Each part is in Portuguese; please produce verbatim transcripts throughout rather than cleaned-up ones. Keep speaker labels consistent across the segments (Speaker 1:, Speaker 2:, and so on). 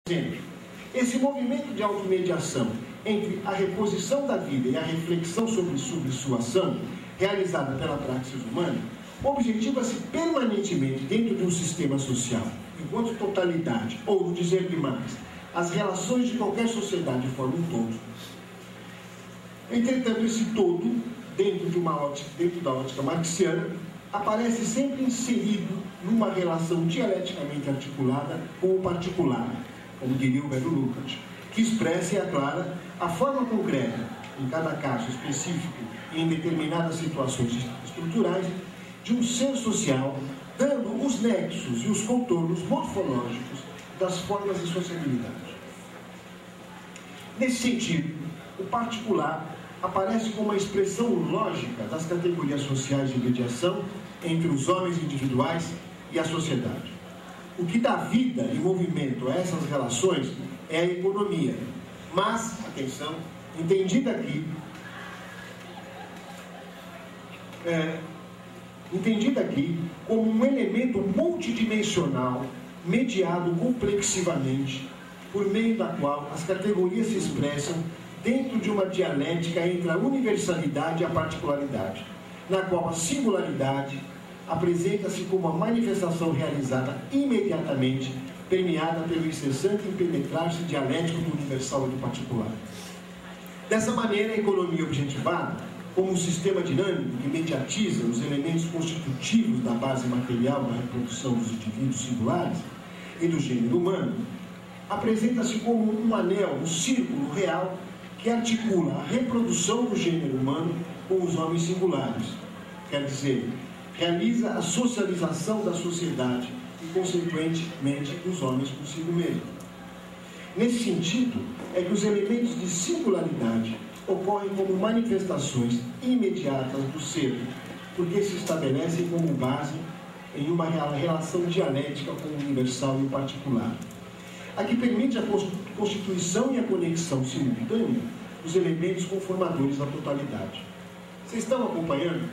Speaker 1: Esse movimento de automediação entre a reposição da vida e a reflexão sobre, sobre sua ação, realizada pela praxis humana, objetiva-se permanentemente dentro de um sistema social, enquanto totalidade, ou, no dizer demais, as relações de qualquer sociedade formam um todo. Entretanto, esse todo, dentro, de uma ótica, dentro da ótica marxiana, aparece sempre inserido numa relação dialeticamente articulada com o particular, como diria o velho Lucas, que expressa e aclara a forma concreta, em cada caso específico e em determinadas situações estruturais, de um ser social, dando os nexos e os contornos morfológicos das formas de sociabilidade. Nesse sentido, o particular aparece como a expressão lógica das categorias sociais de mediação entre os homens individuais e a sociedade. O que dá vida e movimento a essas relações é a economia, mas, atenção, entendida aqui, é, entendida aqui como um elemento multidimensional, mediado complexivamente, por meio da qual as categorias se expressam dentro de uma dialética entre a universalidade e a particularidade, na qual a singularidade apresenta-se como a manifestação realizada imediatamente, permeada pelo incessante impenetrar-se dialético do universal e do particular. Dessa maneira, a economia objetivada, como um sistema dinâmico que mediatiza os elementos constitutivos da base material da reprodução dos indivíduos singulares e do gênero humano, apresenta-se como um anel, um círculo real que articula a reprodução do gênero humano com os homens singulares. Quer dizer, realiza a socialização da sociedade e, consequentemente, dos homens consigo mesmo. Nesse sentido, é que os elementos de singularidade ocorrem como manifestações imediatas do ser, porque se estabelecem como base em uma relação dialética com o universal e o particular, a que permite a constituição e a conexão simultânea dos elementos conformadores da totalidade. Vocês estão acompanhando?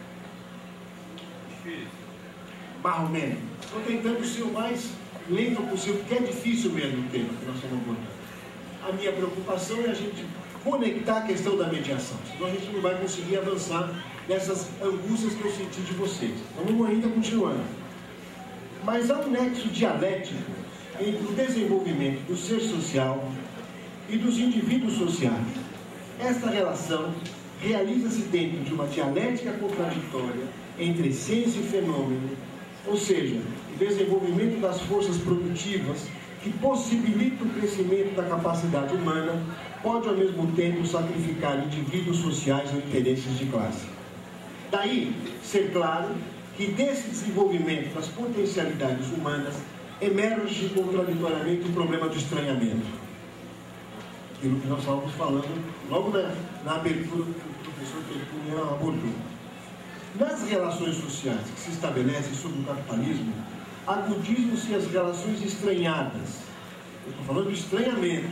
Speaker 1: Mais ou menos. Estou tentando ser o mais lento possível, porque é difícil mesmo o tema que nós estamos abordando. A minha preocupação é a gente conectar a questão da mediação, senão a gente não vai conseguir avançar nessas angústias que eu senti de vocês. Então vamos ainda continuando. Mas há um nexo dialético entre o desenvolvimento do ser social e dos indivíduos sociais. Esta relação realiza-se dentro de uma dialética contraditória entre essência e fenômeno, ou seja, o desenvolvimento das forças produtivas que possibilitam o crescimento da capacidade humana pode ao mesmo tempo sacrificar indivíduos sociais ou interesses de classe. Daí ser claro que desse desenvolvimento das potencialidades humanas emerge contraditoriamente o problema do estranhamento. Aquilo que nós estávamos falando logo na, na abertura que o professor Tertullian abordou. Nas relações sociais que se estabelecem sob o capitalismo, agudizam-se as relações estranhadas. Eu estou falando de estranhamento,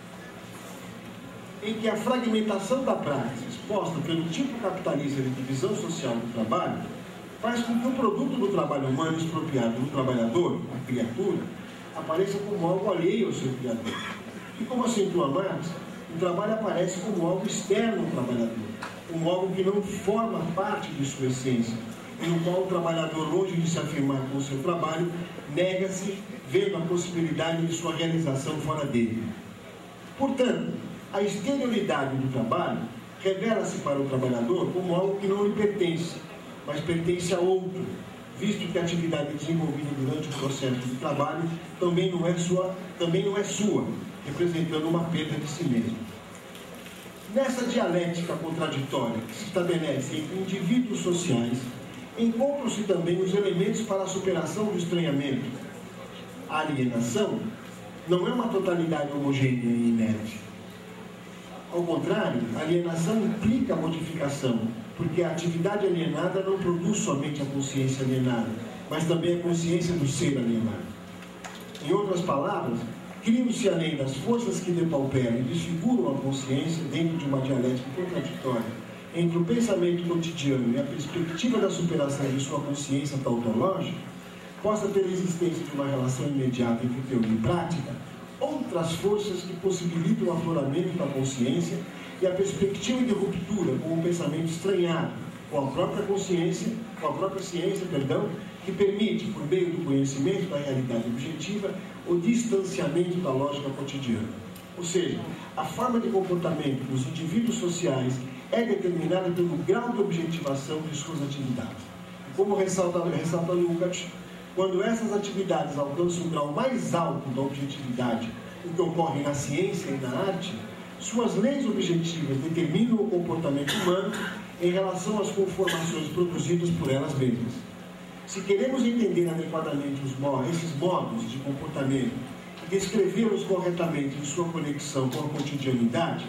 Speaker 1: em que a fragmentação da prática exposta pelo tipo capitalista de divisão social do trabalho faz com que o produto do trabalho humano expropriado do trabalhador, a criatura, apareça como algo alheio ao seu criador. E como acentua Marx, o trabalho aparece como algo externo ao trabalhador, como algo que não forma parte de sua essência, e no qual o trabalhador, longe de se afirmar com o seu trabalho, nega-se, vendo a possibilidade de sua realização fora dele. Portanto, a exterioridade do trabalho revela-se para o trabalhador como algo que não lhe pertence, mas pertence a outro, visto que a atividade desenvolvida durante o processo de trabalho também não é sua, também não é sua, representando uma perda de si mesmo. Nessa dialética contraditória que se estabelece entre indivíduos sociais, encontram-se também os elementos para a superação do estranhamento. A alienação não é uma totalidade homogênea e inerte. Ao contrário, a alienação implica a modificação, porque a atividade alienada não produz somente a consciência alienada, mas também a consciência do ser alienado. Em outras palavras, criam-se, além das forças que depauperam e desfiguram a consciência dentro de uma dialética contraditória entre o pensamento cotidiano e a perspectiva da superação de sua consciência tautológica, possa ter a existência de uma relação imediata entre teoria e prática, ou outras forças que possibilitam o afloramento da consciência e a perspectiva de ruptura com o pensamento estranhado, com a própria consciência, com a própria ciência, perdão, que permite, por meio do conhecimento da realidade objetiva, o distanciamento da lógica cotidiana. Ou seja, a forma de comportamento dos indivíduos sociais é determinada pelo grau de objetivação de suas atividades. Como ressalta, ressalta Lukács, quando essas atividades alcançam um grau mais alto da objetividade, o que ocorre na ciência e na arte, suas leis objetivas determinam o comportamento humano em relação às conformações produzidas por elas mesmas. Se queremos entender adequadamente os modos, esses modos de comportamento e descrevê-los corretamente em sua conexão com a cotidianidade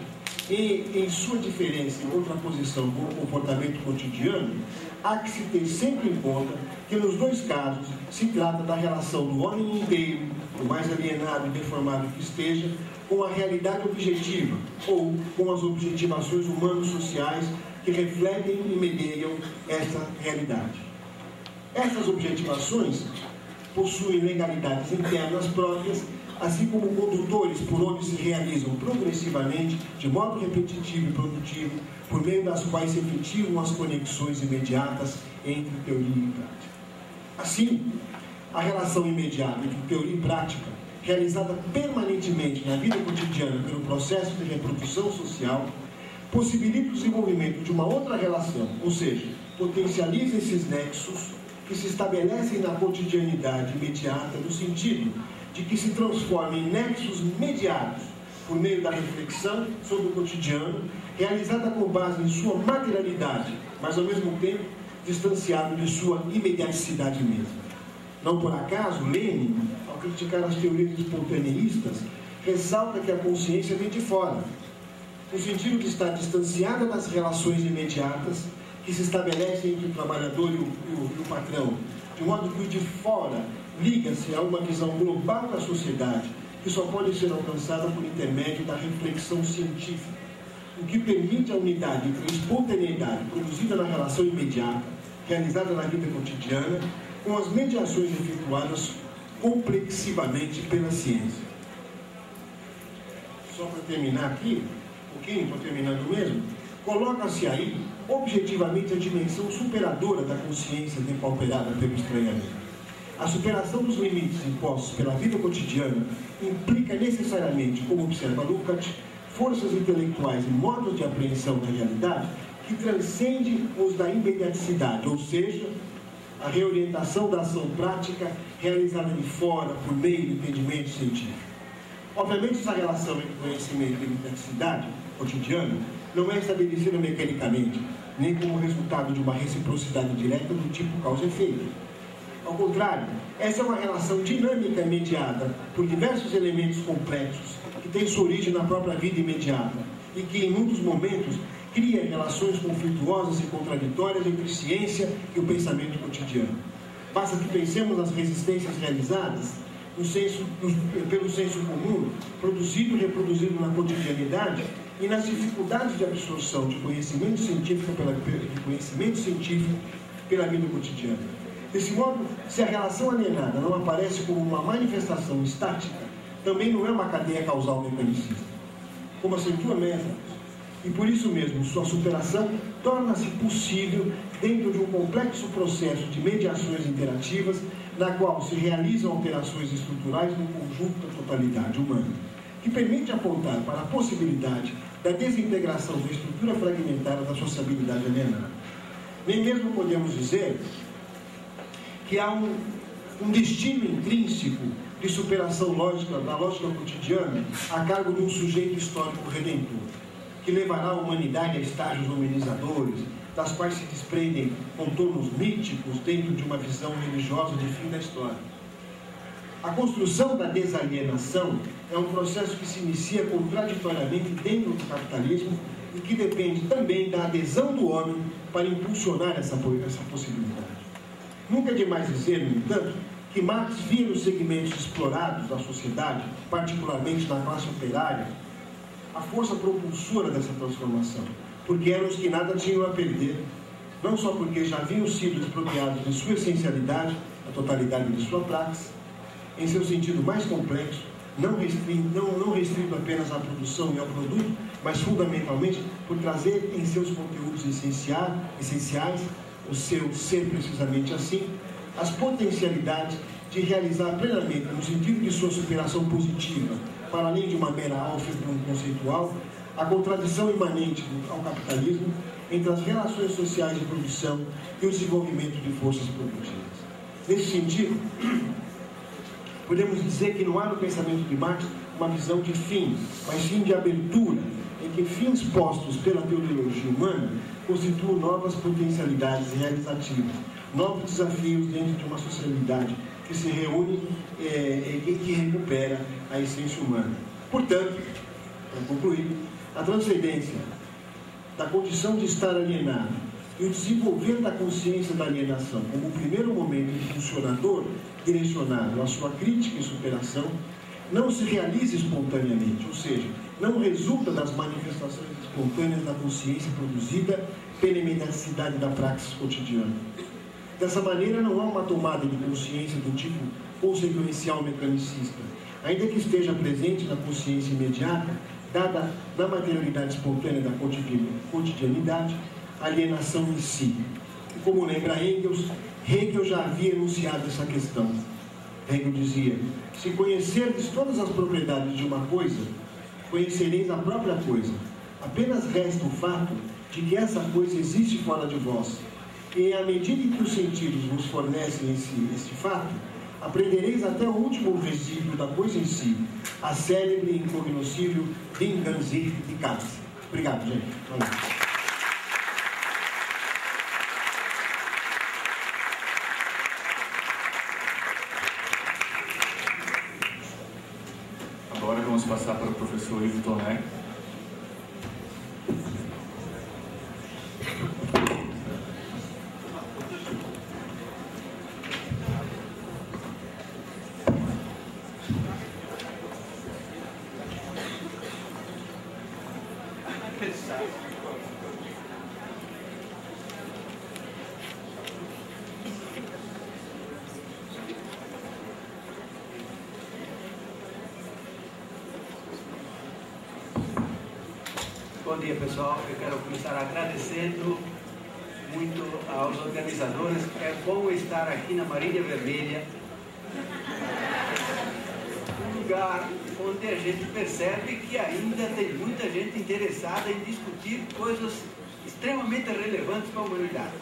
Speaker 1: e em sua diferença em contraposição com o comportamento cotidiano, há que se ter sempre em conta que nos dois casos se trata da relação do homem inteiro, o mais alienado e deformado que esteja, com a realidade objetiva ou com as objetivações humanos-sociais que refletem e mediam essa realidade. Essas objetivações possuem legalidades internas próprias, assim como condutores por onde se realizam progressivamente, de modo repetitivo e produtivo, por meio das quais se efetivam as conexões imediatas entre teoria e prática. Assim, a relação imediata entre teoria e prática, realizada permanentemente na vida cotidiana pelo processo de reprodução social, possibilita o desenvolvimento de uma outra relação, ou seja, potencializa esses nexos que se estabelecem na cotidianidade imediata, no sentido de que se transformam em nexos mediados por meio da reflexão sobre o cotidiano, realizada com base em sua materialidade, mas ao mesmo tempo distanciado de sua imediaticidade mesma. Não por acaso, Lenin, ao criticar as teorias espontaneístas, ressalta que a consciência vem de fora, no sentido de estar distanciada das relações imediatas que se estabelecem entre o trabalhador e o, e o, e o patrão, de modo que o de fora liga-se a uma visão global da sociedade que só pode ser alcançada por intermédio da reflexão científica, o que permite a unidade entre a espontaneidade produzida na relação imediata, realizada na vida cotidiana, com as mediações efetuadas complexivamente pela ciência. Só para terminar aqui, um pouquinho, estou terminando mesmo, coloca-se aí, objetivamente, a dimensão superadora da consciência depauperada pelo estranhamento. A superação dos limites impostos pela vida cotidiana implica necessariamente, como observa Lukács, forças intelectuais e modos de apreensão da realidade que transcendem os da imediaticidade, ou seja, a reorientação da ação prática realizada de fora por meio do entendimento científico. Obviamente, essa relação entre conhecimento e imediaticidade cotidiana não é estabelecida mecanicamente, nem como resultado de uma reciprocidade direta do tipo causa e efeito. Ao contrário, essa é uma relação dinâmica mediada por diversos elementos complexos que têm sua origem na própria vida imediata e que, em muitos momentos, cria relações conflituosas e contraditórias entre ciência e o pensamento cotidiano. Basta que pensemos nas resistências realizadas no senso, no, pelo senso comum, produzido e reproduzido na cotidianidade, e nas dificuldades de absorção de conhecimento científico pela, de conhecimento científico pela vida cotidiana. Desse modo, se a relação alienada não aparece como uma manifestação estática, também não é uma cadeia causal mecanicista. Como acentua Mesmer, e por isso mesmo sua superação torna-se possível dentro de um complexo processo de mediações interativas, na qual se realizam alterações estruturais no conjunto da totalidade humana, que permite apontar para a possibilidade da desintegração da estrutura fragmentada da sociabilidade alienada. Nem mesmo podemos dizer que há um, um destino intrínseco de superação lógica da lógica cotidiana a cargo de um sujeito histórico redentor, que levará a humanidade a estágios humanizadores, das quais se desprendem contornos míticos dentro de uma visão religiosa de fim da história. A construção da desalienação é um processo que se inicia contraditoriamente dentro do capitalismo e que depende também da adesão do homem para impulsionar essa, essa possibilidade. Nunca é demais dizer, no entanto, que Marx via nos segmentos explorados da sociedade, particularmente na classe operária, a força propulsora dessa transformação, porque eram os que nada tinham a perder, não só porque já haviam sido expropriados de sua essencialidade, a totalidade de sua praxe, em seu sentido mais complexo, não restrito, não, não restrito apenas à produção e ao produto, mas fundamentalmente por trazer em seus conteúdos essenciais, essenciais o seu ser precisamente assim, as potencialidades de realizar plenamente, no sentido de sua superação positiva, para além de uma mera álgebra conceitual, a contradição imanente ao capitalismo entre as relações sociais de produção e o desenvolvimento de forças produtivas. Nesse sentido, podemos dizer que não há no pensamento de Marx uma visão de fim, mas sim de abertura, em que fins postos pela teleologia humana constituem novas potencialidades realizativas, novos desafios dentro de uma socialidade que se reúne é, e que recupera a essência humana. Portanto, para concluir, a transcendência da condição de estar alienado e o desenvolver da consciência da alienação como o primeiro momento impulsionador direcionado à sua crítica e superação, não se realiza espontaneamente, ou seja, não resulta das manifestações espontâneas da consciência produzida pela imediaticidade da praxis cotidiana. Dessa maneira, não há uma tomada de consciência do tipo consequencial mecanicista, ainda que esteja presente na consciência imediata, dada na materialidade espontânea da cotidianidade, a alienação em si. E como lembra Engels, Hegel já havia enunciado essa questão. Hegel dizia: se conhecerdes todas as propriedades de uma coisa, conhecereis a própria coisa. Apenas resta o fato de que essa coisa existe fora de vós. E à medida em que os sentidos vos fornecem esse, esse fato, aprendereis até o último vestígio da coisa em si, a célebre e incognoscível Ding an sich die Katze. Obrigado, gente. Valeu.
Speaker 2: Agora vamos passar para o professor Ivo Toné.
Speaker 3: Bom dia, pessoal. Eu quero começar agradecendo muito aos organizadores. É bom estar aqui na Marinha Vermelha, um lugar onde a gente percebe que ainda tem muita gente interessada em discutir coisas extremamente relevantes para a humanidade.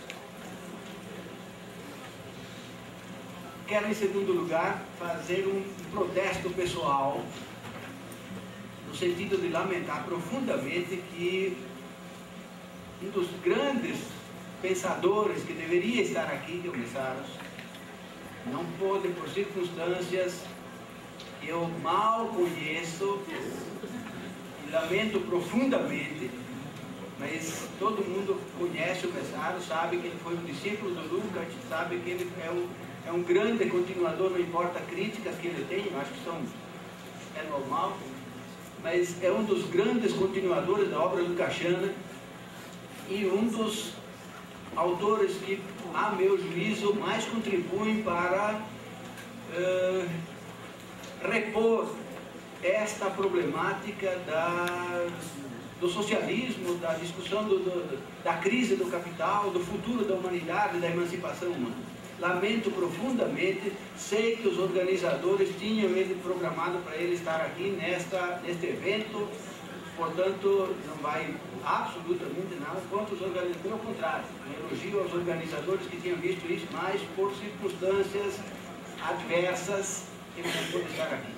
Speaker 3: Quero, em segundo lugar, fazer um protesto pessoal, no sentido de lamentar profundamente que um dos grandes pensadores que deveria estar aqui, que é o Messaros, não pôde, por circunstâncias que eu mal conheço, e lamento profundamente, mas todo mundo conhece o Messaros, sabe que ele foi um discípulo do Lukács, sabe que ele é um, é um grande continuador, não importa críticas que ele tem, eu acho que são, é normal, mas é um dos grandes continuadores da obra lukasciana e um dos autores que, a meu juízo, mais contribuem para uh, repor esta problemática da, do socialismo, da discussão do, do, da crise do capital, do futuro da humanidade, da emancipação humana. Lamento profundamente, sei que os organizadores tinham ele programado para ele estar aqui nesta, neste evento, portanto, não vai absolutamente nada contra os organizadores, pelo contrário, elogio aos organizadores que tinham visto isso, mas por circunstâncias adversas, ele não pôde estar aqui.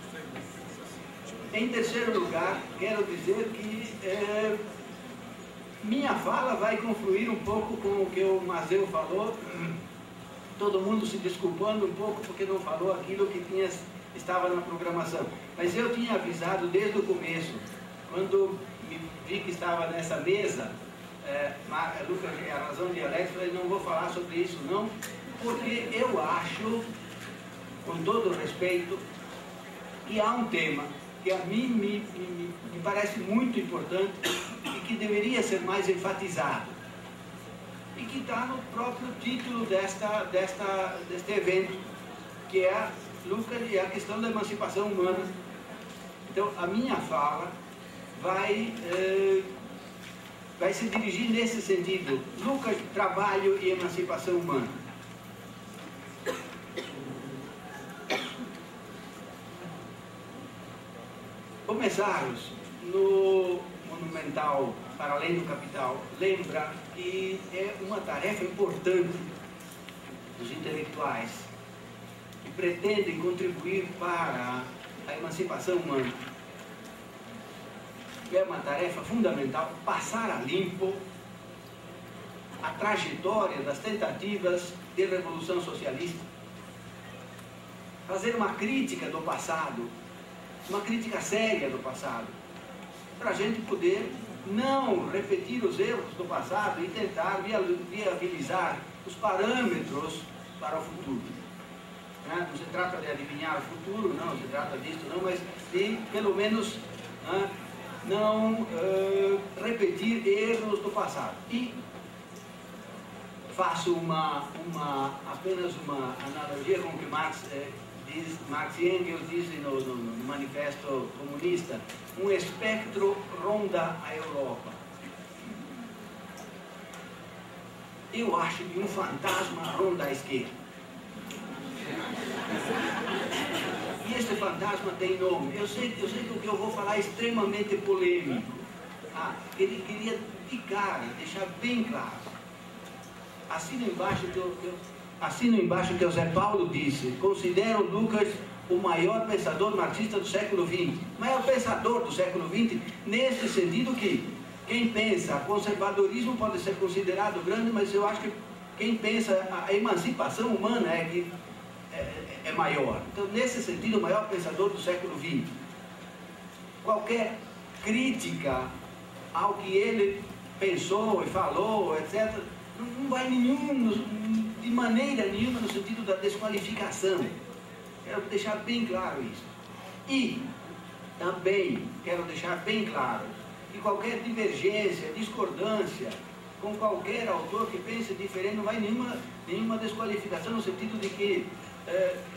Speaker 3: Em terceiro lugar, quero dizer que é, minha fala vai confluir um pouco com o que o Mazeu falou, todo mundo se desculpando um pouco porque não falou aquilo que tinha, estava na programação. Mas eu tinha avisado desde o começo, quando me vi que estava nessa mesa, é, Lucas, a razão dialética, eu falei, não vou falar sobre isso não, porque eu acho, com todo o respeito, que há um tema que a mim me, me, me parece muito importante e que deveria ser mais enfatizado. E que está no próprio título desta, desta, deste evento, que é Lukács e a questão da emancipação humana. Então, a minha fala vai, eh, vai se dirigir nesse sentido. Lukács, trabalho e emancipação humana. Começarmos no monumental Para Além do Capital, lembra que é uma tarefa importante dos intelectuais que pretendem contribuir para a emancipação humana. É uma tarefa fundamental passar a limpo a trajetória das tentativas de revolução socialista, fazer uma crítica do passado, uma crítica séria do passado, para a gente poder não repetir os erros do passado e tentar viabilizar os parâmetros para o futuro. Não se trata de adivinhar o futuro, não se trata disso, não, mas de, pelo menos, não uh, repetir erros do passado. E faço uma, uma, apenas uma analogia com o que Marx, eh, diz, Marx e Engels dizem no, no, no Manifesto Comunista: um espectro ronda a Europa. Eu acho que um fantasma ronda a esquerda. E este fantasma tem nome. Eu sei, eu sei que o que eu vou falar é extremamente polêmico. Ah, ele queria de cara deixar bem claro. Assino embaixo que eu, eu, assino embaixo que o Zé Paulo disse: considero Lukács o maior pensador marxista do século vinte. Maior pensador do século vinte, nesse sentido que quem pensa conservadorismo pode ser considerado grande, mas eu acho que quem pensa a emancipação humana é que é, é maior. Então, nesse sentido, o maior pensador do século vinte. Qualquer crítica ao que ele pensou e falou, etcétera, não vai nenhum, de maneira nenhuma no sentido da desqualificação. Quero deixar bem claro isso. E também quero deixar bem claro que qualquer divergência, discordância com qualquer autor que pense diferente não vai nenhuma, nenhuma desqualificação no sentido de que eh,